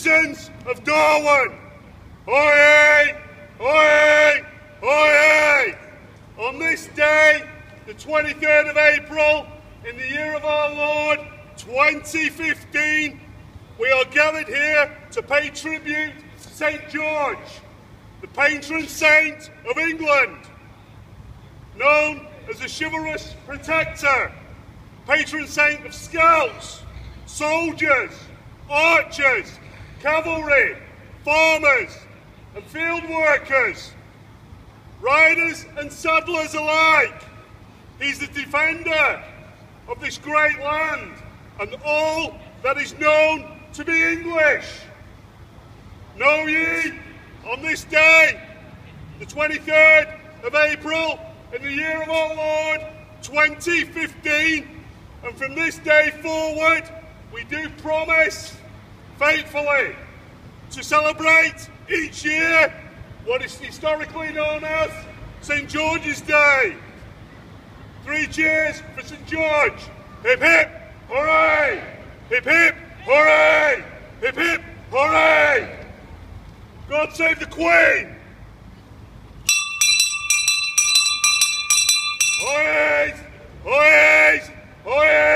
citizens of Darwin, oyez, oyez, oyez! On this day, the 23rd of April, in the year of our Lord, 2015, we are gathered here to pay tribute to St. George, the patron saint of England, known as the chivalrous protector, patron saint of scouts, soldiers, archers, cavalry, farmers and field workers, riders and saddlers alike. He's the defender of this great land and all that is known to be English. Know ye, on this day, the 23rd of April, in the year of our Lord, 2015, and from this day forward, we do promise, faithfully, to celebrate each year what is historically known as St. George's Day. 3 cheers for St. George. Hip hip, hooray! Hip hip, hooray! Hip hip, hooray! God save the Queen! Oyez! Oyez! Oyez!